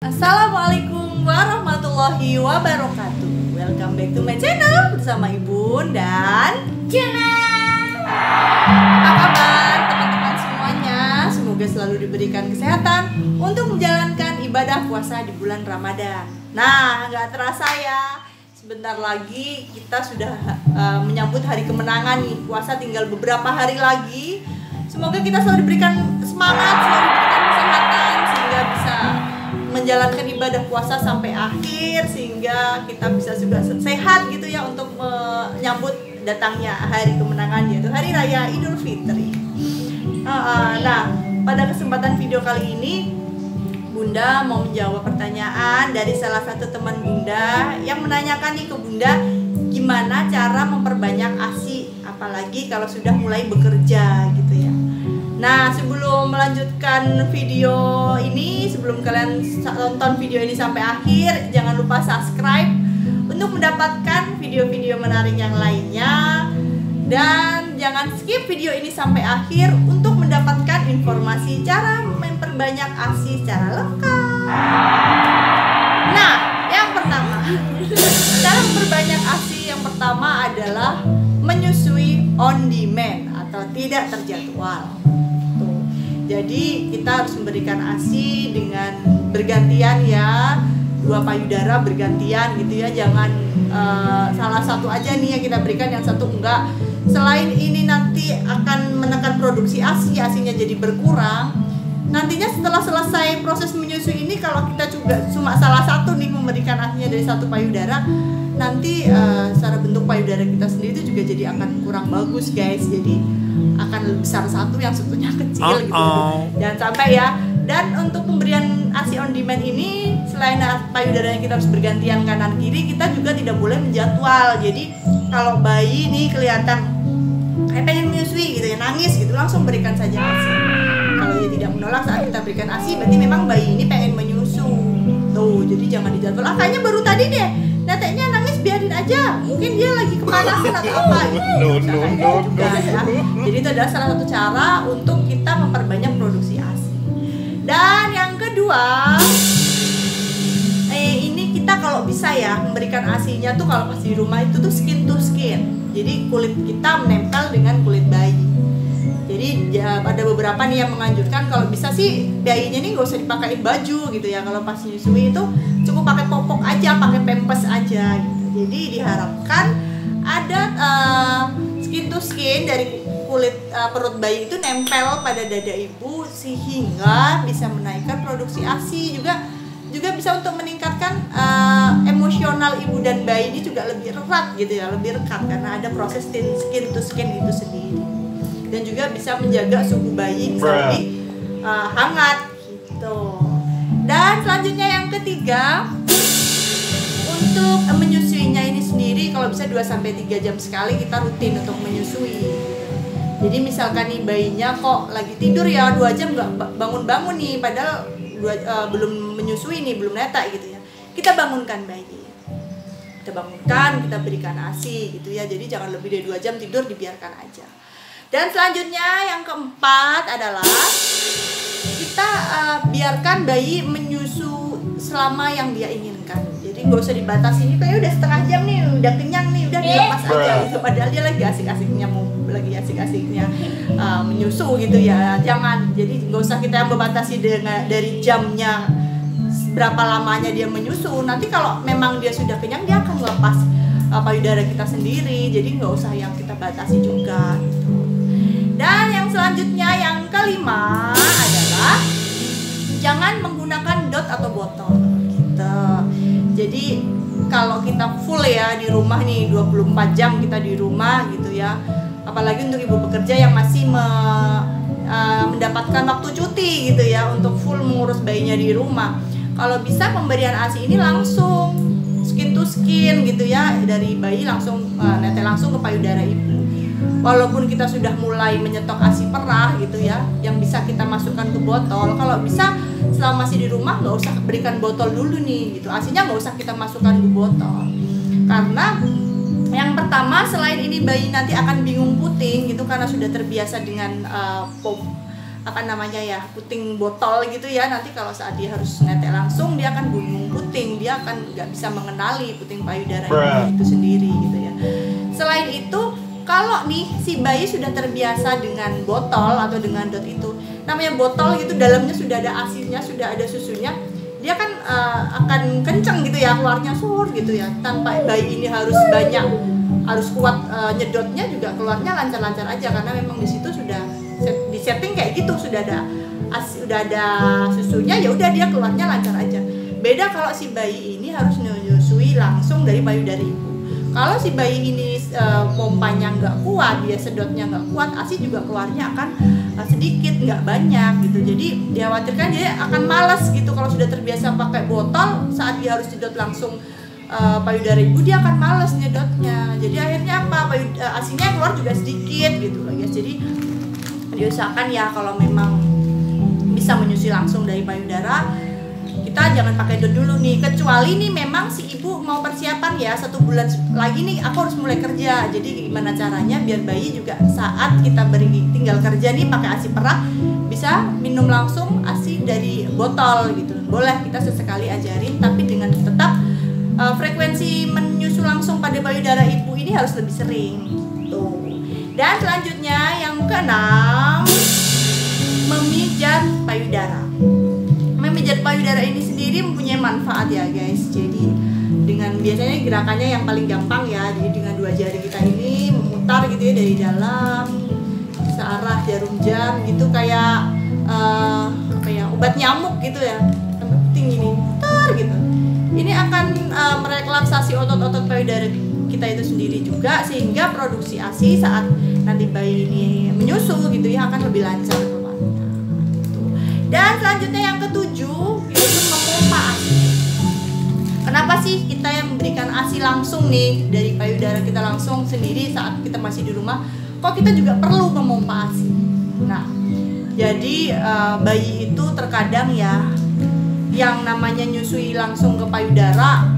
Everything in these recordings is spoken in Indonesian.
Assalamualaikum warahmatullahi wabarakatuh. Welcome back to my channel bersama Ibu dan Jana. Apa kabar teman-teman semuanya? Semoga selalu diberikan kesehatan untuk menjalankan ibadah puasa di bulan Ramadan. Nah, nggak terasa ya, sebentar lagi kita sudah menyambut hari kemenangan nih. Puasa tinggal beberapa hari lagi. Semoga kita selalu diberikan semangat, selalu diberikan kesehatan sehingga bisa menjalankan ibadah puasa sampai akhir, sehingga kita bisa juga sehat gitu ya untuk menyambut datangnya hari kemenangan, yaitu hari raya Idul Fitri. Nah, pada kesempatan video kali ini Bunda mau menjawab pertanyaan dari salah satu teman Bunda yang menanyakan nih ke Bunda, gimana cara memperbanyak ASI apalagi kalau sudah mulai bekerja gitu ya. Nah, sebelum melanjutkan video ini, sebelum kalian tonton video ini sampai akhir, jangan lupa subscribe untuk mendapatkan video-video menarik yang lainnya. Dan jangan skip video ini sampai akhir untuk mendapatkan informasi cara memperbanyak ASI secara lengkap. Nah, yang pertama, cara memperbanyak ASI yang pertama adalah menyusui on demand atau tidak terjadwal. Jadi kita harus memberikan ASI dengan bergantian ya, 2 payudara bergantian gitu ya. Jangan salah satu aja nih yang kita berikan, yang satu enggak. Selain ini nanti akan menekan produksi ASI, ASInya jadi berkurang. Nantinya setelah selesai proses menyusui ini, kalau kita juga cuma salah satu nih memberikan ASInya dari 1 payudara, nanti secara bentuk payudara kita sendiri itu juga jadi akan kurang bagus guys. Jadi akan lebih besar satu, yang satunya kecil gitu. Jangan sampai ya. Dan untuk pemberian ASI on demand ini, selain payudaranya kita harus bergantian kanan kiri, kita juga tidak boleh menjadwal. Jadi kalau bayi nih kelihatan kayak pengen menyusui gitu ya, nangis gitu, langsung berikan saja ASI. Kalau dia tidak menolak saat kita berikan ASI, berarti memang bayi ini pengen menyusu. Tuh, jadi jangan dijadwal. Kayaknya baru tadi deh neteknya nangis, biarin aja, mungkin dia lagi kepanasan atau apa gitu. Juga, ya. Jadi itu adalah salah satu cara untuk kita memperbanyak produksi ASI. Dan yang kedua, ini kita kalau bisa ya memberikan ASI-nya tuh kalau pas di rumah itu tuh skin to skin. Jadi kulit kita menempel dengan kulit bayi. Jadi ya, ada beberapa nih yang menganjurkan kalau bisa sih bayinya nih nggak usah dipakai baju gitu ya. Kalau pas nyusui itu cukup pakai popok aja, pakai pampers aja gitu. Jadi diharapkan ada skin to skin dari kulit perut bayi itu nempel pada dada ibu, sehingga bisa menaikkan produksi ASI, juga bisa untuk meningkatkan emosional ibu dan bayi ini juga lebih erat gitu ya, lebih rekat karena ada proses skin to skin itu sendiri. Dan juga bisa menjaga suhu bayi bisa lebih hangat gitu. Dan selanjutnya yang ketiga, untuk menyusuinya ini sendiri kalau bisa 2-3 jam sekali kita rutin untuk menyusui. Jadi misalkan nih bayinya kok lagi tidur ya 2 jam nggak bangun-bangun nih, padahal belum menyusui nih, belum netak gitu ya. Kita bangunkan bayi. Kita bangunkan, kita berikan ASI gitu ya. Jadi jangan lebih dari 2 jam tidur, dibiarkan aja. Dan selanjutnya yang keempat adalah kita biarkan bayi menyusu selama yang dia inginkan. Jadi nggak usah dibatasi, ini kayak udah setengah jam nih, udah kenyang nih, udah dilepas aja gitu. Padahal dia lagi asik-asiknya menyusu gitu ya. Jangan, jadi nggak usah kita yang membatasi dari jamnya berapa lamanya dia menyusu. Nanti kalau memang dia sudah kenyang, dia akan lepas payudara kita sendiri. Jadi nggak usah yang kita batasi juga gitu. Dan yang selanjutnya yang kelima adalah jangan menggunakan dot atau botol gitu. Jadi kalau kita full ya di rumah nih 24 jam kita di rumah gitu ya, apalagi untuk ibu bekerja yang masih mendapatkan waktu cuti gitu ya untuk full mengurus bayinya di rumah, kalau bisa pemberian ASI ini langsung skin to skin gitu ya, dari bayi langsung netek langsung ke payudara ibu. Walaupun kita sudah mulai menyetok ASI perah gitu ya, yang bisa kita masukkan ke botol, kalau bisa selama masih di rumah nggak usah berikan botol dulu nih gitu, ASInya nggak usah kita masukkan ke botol. Karena yang pertama, selain ini bayi nanti akan bingung puting gitu karena sudah terbiasa dengan puting botol gitu ya. Nanti kalau saat dia harus netek langsung, dia akan dia akan nggak bisa mengenali puting payudara itu sendiri gitu ya. Selain itu, kalau nih si bayi sudah terbiasa dengan botol atau dengan dot itu, namanya botol gitu, dalamnya sudah ada asinya, sudah ada susunya, dia kan akan kenceng gitu ya keluarnya sur gitu ya, tanpa bayi ini harus kuat nyedotnya, juga keluarnya lancar-lancar aja karena memang di situ sudah di setting kayak gitu, sudah ada susunya, ya udah dia keluarnya lancar aja. Beda kalau si bayi ini harus menyusui langsung dari payudara ibu. Kalau si bayi ini pompanya nggak kuat, dia sedotnya nggak kuat, ASI juga keluarnya akan sedikit, nggak banyak gitu. Jadi dikhawatirkan dia akan malas gitu kalau sudah terbiasa pakai botol, saat dia harus sedot langsung payudara ibu, dia akan malas nyedotnya. Jadi akhirnya apa? ASInya keluar juga sedikit gitu loh guys. Jadi diusahakan ya kalau memang bisa menyusui langsung dari payudara, kita jangan pakai dot dulu nih, kecuali nih memang si ibu mau persiapan ya 1 bulan lagi nih aku harus mulai kerja. Jadi gimana caranya biar bayi juga saat kita tinggal kerja nih pakai ASI perah bisa minum langsung ASI dari botol gitu. Boleh kita sesekali ajarin, tapi dengan tetap frekuensi menyusu langsung pada payudara ibu ini harus lebih sering tuh. Dan selanjutnya yang keenam, memijat payudara. Memijat payudara ini sendiri mempunyai manfaat ya guys. Jadi dengan biasanya gerakannya yang paling gampang ya, jadi dengan 2 jari kita ini memutar gitu ya dari dalam searah jarum jam gitu, kayak obat nyamuk gitu ya, penting ini putar gitu. Ini akan merelaksasi otot-otot payudara kita itu sendiri juga, sehingga produksi ASI saat nanti bayi ini menyusu gitu ya akan lebih lancar keluarnya. Dan selanjutnya yang ketujuh yaitu memompa ASI. Kenapa sih kita yang memberikan ASI langsung nih dari payudara kita langsung sendiri saat kita masih di rumah, kok kita juga perlu memompa ASI? Nah, jadi bayi itu terkadang ya yang namanya nyusui langsung ke payudara,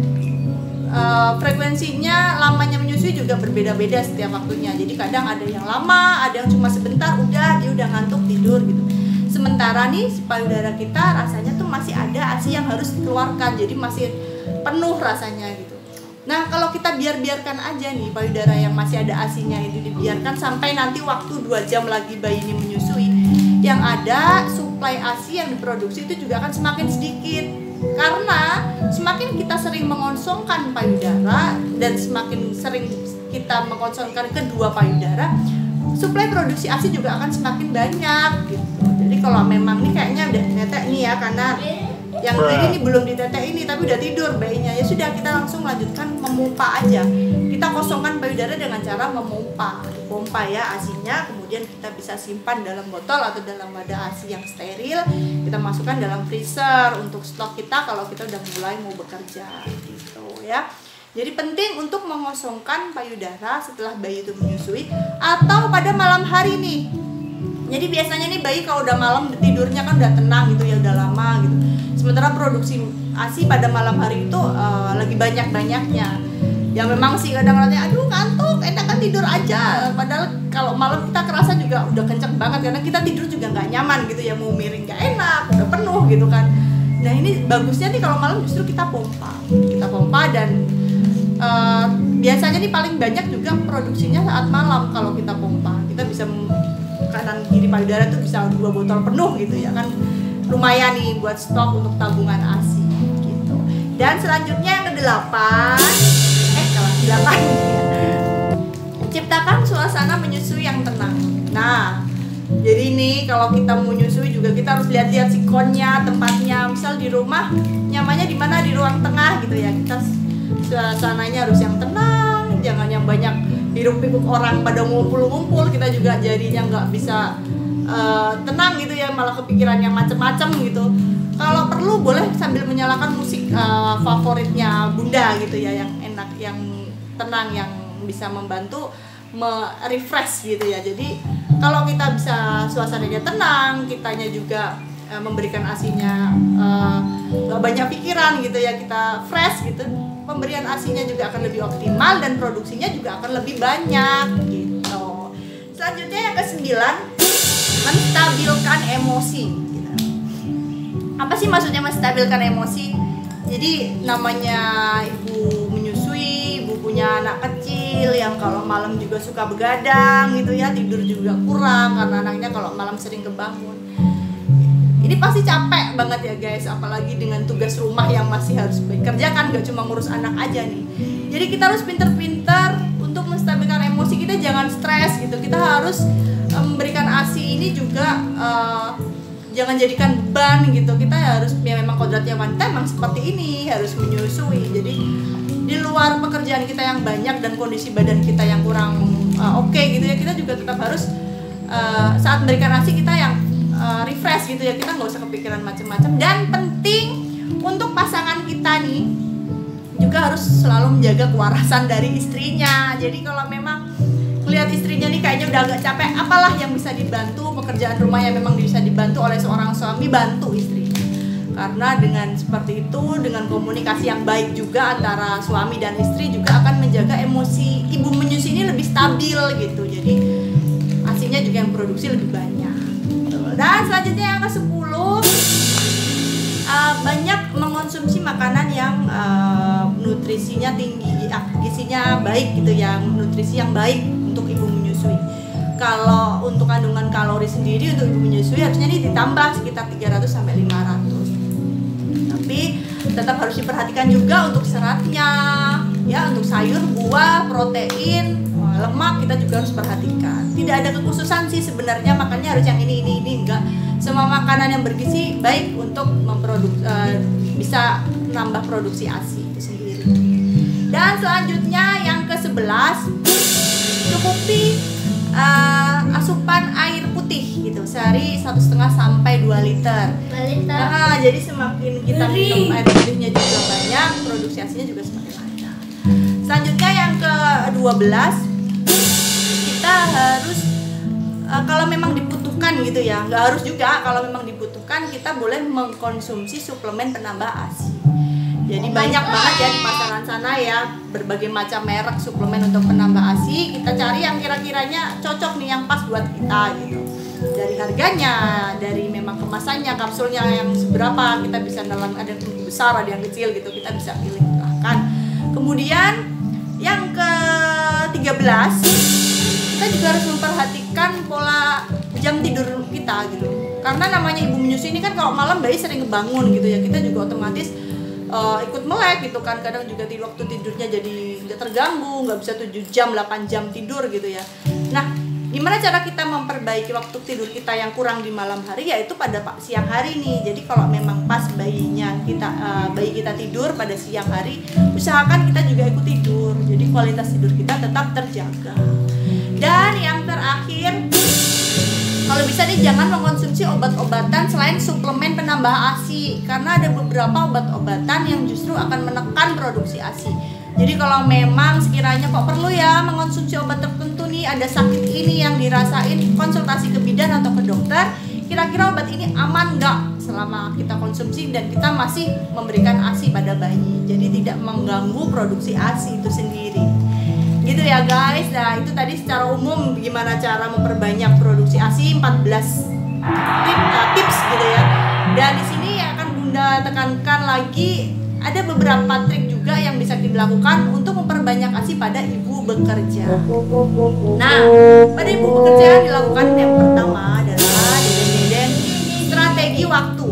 frekuensinya lamanya menyusui juga berbeda-beda setiap waktunya. Jadi kadang ada yang lama, ada yang cuma sebentar udah dia udah ngantuk tidur gitu. Sementara nih si payudara kita rasanya tuh masih ada ASI yang harus dikeluarkan, jadi masih penuh rasanya gitu. Nah kalau kita biarkan aja nih payudara yang masih ada ASInya itu dibiarkan sampai nanti waktu 2 jam lagi bayi ini menyusui, yang ada suplai ASI yang diproduksi itu juga akan semakin sedikit. Karena semakin kita sering mengonsumkan payudara dan semakin sering kita mengonsumkan kedua payudara, suplai produksi ASI juga akan semakin banyak gitu. Jadi kalau memang nih kayaknya udah netek nih ya, karena yang kiri ini belum ditetek ini tapi udah tidur bayinya, ya sudah kita langsung lanjutkan memompa aja. Kita kosongkan payudara dengan cara memompa ya ASInya, kemudian kita bisa simpan dalam botol atau dalam wadah ASI yang steril, kita masukkan dalam freezer untuk stok kita kalau kita udah mulai mau bekerja gitu ya. Jadi penting untuk mengosongkan payudara setelah bayi itu menyusui atau pada malam hari nih. Jadi biasanya nih bayi kalau udah malam tidurnya kan udah tenang gitu ya, udah lama gitu. Sementara produksi ASI pada malam hari itu lagi banyak-banyaknya. Ya memang sih kadang-kadang aduh ngantuk, enakan tidur aja. Padahal kalau malam kita kerasa juga udah kenceng banget karena kita tidur juga nggak nyaman gitu ya, mau miring nggak enak, udah penuh gitu kan. Nah ini bagusnya nih kalau malam justru kita pompa dan biasanya nih paling banyak juga produksinya saat malam kalau kita pompa. Kita bisa kanan kiri payudara tuh bisa 2 botol penuh gitu ya kan, lumayan nih buat stok untuk tabungan ASI gitu. Dan selanjutnya yang ke-8, kelas 8 ciptakan suasana menyusui yang tenang. Nah jadi nih kalau kita mau nyusui juga kita harus lihat-lihat sikonnya, tempatnya. Misal di rumah nyamannya di mana, di ruang tengah gitu ya, kita suasananya harus yang tenang, jangan yang banyak hiruk-pikuk orang pada ngumpul-ngumpul, kita juga jadinya nggak bisa tenang gitu ya, malah kepikiran yang macem-macem gitu. Kalau perlu boleh sambil menyalakan musik favoritnya bunda gitu ya, yang enak, yang tenang, yang bisa membantu refresh gitu ya. Jadi kalau kita bisa suasananya tenang, kitanya juga memberikan ASInya gak banyak pikiran gitu ya, kita fresh gitu, pemberian ASInya juga akan lebih optimal dan produksinya juga akan lebih banyak gitu. Selanjutnya yang ke-9, menstabilkan emosi gitu. Apa sih maksudnya menstabilkan emosi? Jadi namanya ibu menyusui, ibu punya anak kecil yang kalau malam juga suka begadang gitu ya, tidur juga kurang karena anaknya kalau malam sering kebangun. Ini pasti capek banget ya guys, apalagi dengan tugas rumah yang masih harus dikerjakan, gak cuma ngurus anak aja nih. Jadi kita harus pinter-pinter untuk menstabilkan emosi kita, jangan stres gitu. Kita harus memberikan ASI ini juga jangan jadikan beban gitu. Kita harus, ya memang kodratnya wanita memang seperti ini, harus menyusui. Jadi di luar pekerjaan kita yang banyak dan kondisi badan kita yang kurang oke gitu ya, kita juga tetap harus saat memberikan ASI kita yang refresh gitu ya, kita nggak usah kepikiran macam-macam. Dan penting untuk pasangan kita nih juga harus selalu menjaga kewarasan dari istrinya. Jadi kalau memang lihat istrinya nih kayaknya udah agak capek, apalah yang bisa dibantu, pekerjaan rumah yang memang bisa dibantu oleh seorang suami, bantu istrinya. Karena dengan seperti itu, dengan komunikasi yang baik juga antara suami dan istri juga akan menjaga emosi ibu menyusui ini lebih stabil gitu. Jadi ASINya juga yang produksi lebih banyak. Dan selanjutnya yang ke-10, banyak mengkonsumsi makanan yang nutrisinya tinggi, gizinya baik gitu, yang nutrisi yang baik untuk ibu menyusui. Kalau untuk kandungan kalori sendiri untuk ibu menyusui harusnya ini ditambah sekitar 300 sampai 500. Tapi tetap harus diperhatikan juga untuk seratnya ya, untuk sayur, buah, protein, lemak kita juga harus perhatikan. Tidak ada kekhususan sih sebenarnya makannya harus yang ini enggak. Semua makanan yang bergizi baik untuk bisa nambah produksi ASI itu sendiri. Dan selanjutnya yang ke-11, cukupi asupan air putih gitu sehari 1,5 sampai 2 liter. Jadi semakin kita minum air putihnya juga banyak, produksi ASINya juga semakin lancar. Selanjutnya yang ke-12, kita harus kalau memang dibutuhkan gitu ya, nggak harus juga, kalau memang dibutuhkan kita boleh mengkonsumsi suplemen penambah ASI. Jadi banyak banget ya di pasaran sana ya, berbagai macam merek suplemen untuk penambah ASI. Kita cari yang kira-kiranya cocok nih, yang pas buat kita gitu. Dari harganya, dari memang kemasannya, kapsulnya yang seberapa, kita bisa dalam, ada yang besar, ada yang kecil gitu, kita bisa pilih silahkan. Kemudian yang ke-13, kita juga harus memperhatikan pola jam tidur kita gitu. Karena namanya ibu menyusui ini kan kalau malam bayi sering kebangun gitu ya, kita juga otomatis ikut melek gitu kan. Kadang juga waktu tidurnya jadi nggak terganggu, nggak bisa 7 jam, 8 jam tidur gitu ya. Nah, gimana cara kita memperbaiki waktu tidur kita yang kurang di malam hari, yaitu pada siang hari nih. Jadi kalau memang pas bayi kita tidur pada siang hari, usahakan kita juga ikut tidur. Jadi kualitas tidur kita tetap terjaga. Dan yang terakhir, kalau bisa nih jangan mengkonsumsi obat-obatan selain suplemen penambah ASI, karena ada beberapa obat-obatan yang justru akan menekan produksi ASI. Jadi kalau memang sekiranya kok perlu ya mengkonsumsi obat tertentu nih, ada sakit ini yang dirasain, konsultasi ke bidan atau ke dokter, kira-kira obat ini aman nggak selama kita konsumsi dan kita masih memberikan ASI pada bayi. Jadi tidak mengganggu produksi ASI itu sendiri. Gitu ya guys. Nah, itu tadi secara umum gimana cara memperbanyak produksi ASI, 14 tips gitu ya. Dan di sini akan Bunda tekankan lagi, ada beberapa trik juga yang bisa dilakukan untuk memperbanyak ASI pada ibu bekerja. Nah, pada ibu bekerja dilakukan yang pertama adalah strategi waktu.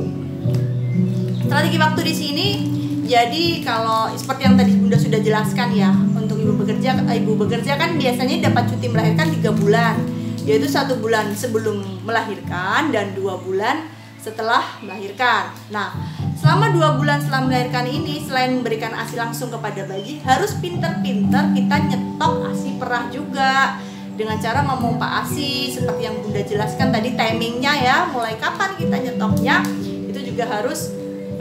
Strategi waktu di sini, jadi kalau seperti yang tadi Bunda sudah jelaskan ya, untuk ibu bekerja kan biasanya dapat cuti melahirkan 3 bulan, yaitu 1 bulan sebelum melahirkan dan 2 bulan setelah melahirkan. Nah, selama 2 bulan setelah melahirkan ini, selain memberikan ASI langsung kepada bayi, harus pinter-pinter kita nyetok ASI perah juga dengan cara memompa ASI seperti yang Bunda jelaskan tadi, timingnya ya, mulai kapan kita nyetoknya itu juga harus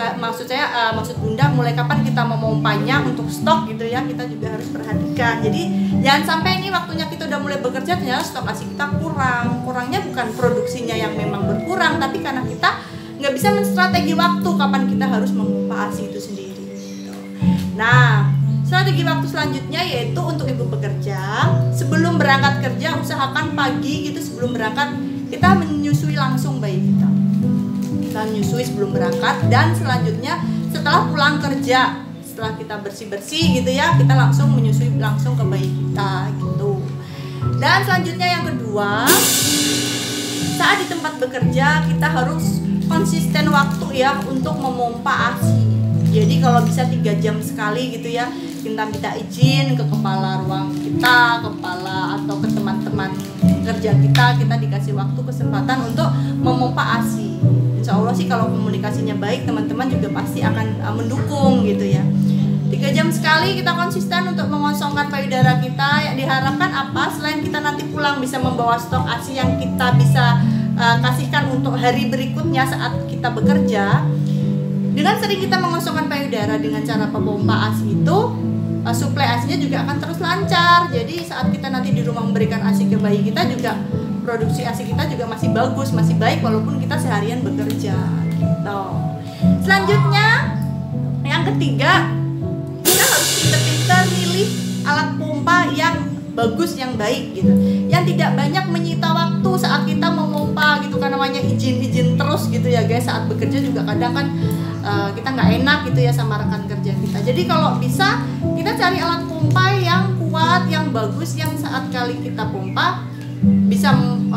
maksud Bunda mulai kapan kita memompanya untuk stok gitu ya, kita juga harus perhatikan. Jadi jangan sampai ini waktunya kita udah mulai bekerja ternyata stok ASI kita kurangnya bukan produksinya yang memang berkurang, tapi karena kita nggak bisa menstrategi waktu kapan kita harus memompa ASI itu sendiri gitu. Nah, strategi waktu selanjutnya yaitu untuk ibu bekerja, sebelum berangkat kerja usahakan pagi gitu sebelum berangkat kita menyusui langsung bayi kita menyusui sebelum berangkat. Dan selanjutnya setelah pulang kerja, setelah kita bersih-bersih gitu ya, kita langsung menyusui langsung ke bayi kita gitu. Dan selanjutnya yang kedua, saat di tempat bekerja kita harus konsisten waktu ya untuk memompa ASI. Jadi kalau bisa 3 jam sekali gitu ya, kita minta izin ke kepala ruang kita, kepala atau ke teman-teman kerja kita dikasih waktu kesempatan untuk memompa ASI. Insya Allah sih kalau komunikasinya baik, teman-teman juga pasti akan mendukung gitu ya. 3 jam sekali kita konsisten untuk mengosongkan payudara kita. Yang diharapkan apa? Selain kita nanti pulang bisa membawa stok ASI yang kita bisa kasihkan untuk hari berikutnya saat kita bekerja. Dengan sering kita mengosongkan payudara dengan cara pemompa ASI itu, suplai ASInya juga akan terus lancar. Jadi saat kita nanti di rumah memberikan ASI ke bayi kita juga, produksi ASI kita juga masih bagus, masih baik walaupun kita seharian bekerja gitu. Selanjutnya yang ketiga, kita harus pintar-pintar milih alat pompa yang bagus, yang baik gitu, yang tidak banyak menyita waktu saat kita memompa gitu, kan namanya izin terus gitu ya guys. Saat bekerja juga kadang kan kita nggak enak gitu ya sama rekan kerja kita. Jadi kalau bisa kita cari alat pompa yang kuat, yang bagus, yang saat kali kita pompa bisa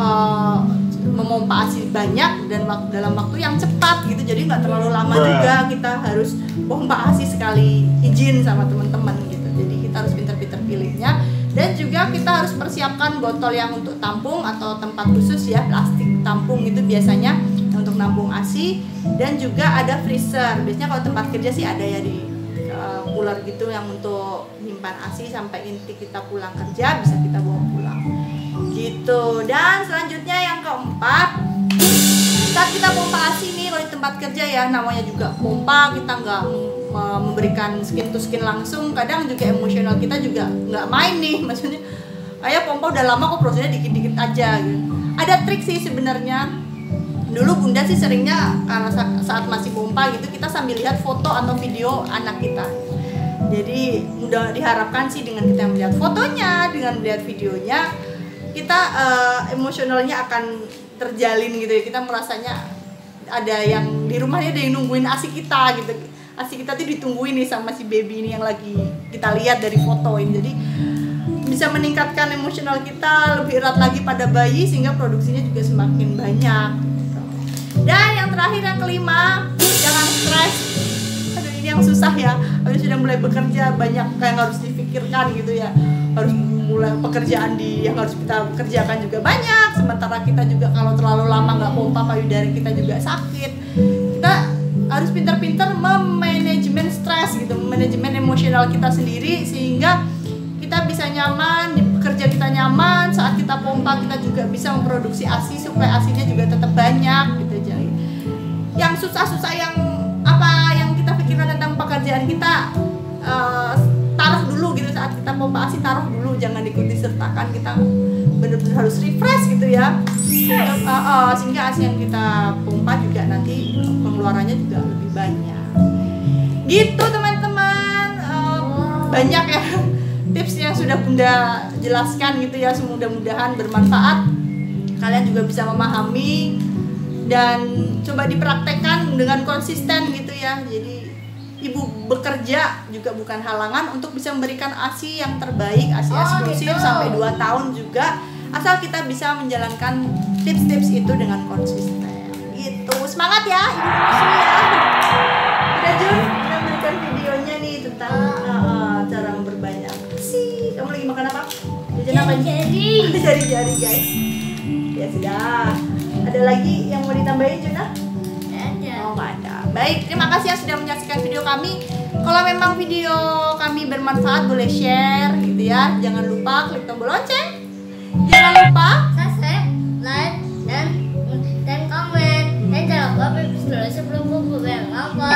memompa ASI banyak dan dalam waktu yang cepat gitu. Jadi nggak terlalu lama juga kita harus pompa ASI sekali izin sama teman-teman gitu. Jadi kita harus pintar-pintar pilihnya. Dan juga kita harus persiapkan botol yang untuk tampung atau tempat khusus ya, plastik tampung itu biasanya untuk nampung ASI. Dan juga ada freezer. Biasanya kalau tempat kerja sih ada ya di cooler gitu yang untuk nyimpan ASI sampai inti kita pulang kerja bisa kita bawa pulang gitu. Dan selanjutnya yang keempat, saat kita pompa ASI nih kalau di tempat kerja ya, namanya juga pompa, kita nggak memberikan skin to skin langsung, kadang juga emosional kita juga nggak main nih, maksudnya kayak pompa udah lama kok prosesnya dikit-dikit aja gitu. Ada trik sih sebenarnya. Dulu bunda sih seringnya karena saat masih pompa gitu kita sambil lihat foto atau video anak kita. Jadi udah diharapkan sih dengan kita melihat fotonya, dengan melihat videonya, kita emosionalnya akan terjalin gitu ya. Kita merasanya ada yang di rumahnya ada yang nungguin ASI kita gitu. ASI kita tuh ditungguin nih sama si baby ini yang lagi kita lihat dari foto ini. Jadi bisa meningkatkan emosional kita lebih erat lagi pada bayi sehingga produksinya juga semakin banyak gitu. Dan yang terakhir yang kelima, jangan stres. Aduh ini yang susah ya. Habis sudah mulai bekerja banyak yang harus difikirkan gitu ya. Harus mulai pekerjaan yang harus kita kerjakan juga banyak. Sementara kita juga kalau terlalu lama nggak pompa payudara kita juga sakit. Kita harus pintar-pintar memanajemen stres gitu, manajemen emosional kita sendiri sehingga kita bisa nyaman, di pekerja kita nyaman, saat kita pompa kita juga bisa memproduksi ASI supaya ASInya juga tetap banyak gitu. Jadi yang susah-susah yang apa yang kita pikirkan tentang pekerjaan kita taruh dulu gitu. Saat kita pompa ASI taruh dulu, jangan diikuti sertakan, kita benar-benar harus refresh gitu ya. Sehingga ASI yang kita pompa juga nanti pengeluarannya juga lebih banyak gitu teman-teman. Banyak ya tips yang sudah bunda jelaskan gitu ya, mudah-mudahan bermanfaat, kalian juga bisa memahami dan coba dipraktekkan dengan konsisten gitu ya. Jadi ibu bekerja juga bukan halangan untuk bisa memberikan ASI yang terbaik, ASI eksklusif gitu. Sampai 2 tahun juga, asal kita bisa menjalankan tips-tips itu dengan konsisten gitu. Semangat ya ibu ya. Udah Jun, kita berikan videonya nih tentang cara memperbanyak ASI. Kamu lagi makan apa? Jajan apa? Jari-jari guys. Ya sudah. Ada lagi yang mau ditambahin Juna? Ada. Oh nggak ada. Baik, terima kasih yang sudah menyaksikan video kami. Kalau memang video kami bermanfaat boleh share gitu ya. Jangan lupa klik tombol lonceng. Jangan lupa subscribe, like, dan komen. Dan jangan lupa pipis dulu sebelum bubuk yang ngomong.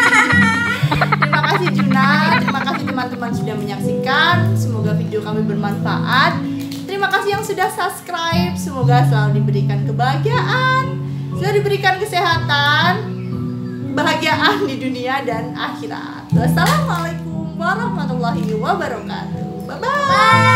Terima kasih Juna, terima kasih teman-teman sudah menyaksikan. Semoga video kami bermanfaat. Terima kasih yang sudah subscribe. Semoga selalu diberikan kebahagiaan, selalu diberikan kesehatan, kebahagiaan di dunia dan akhirat. Wassalamualaikum warahmatullahi wabarakatuh. Bye bye.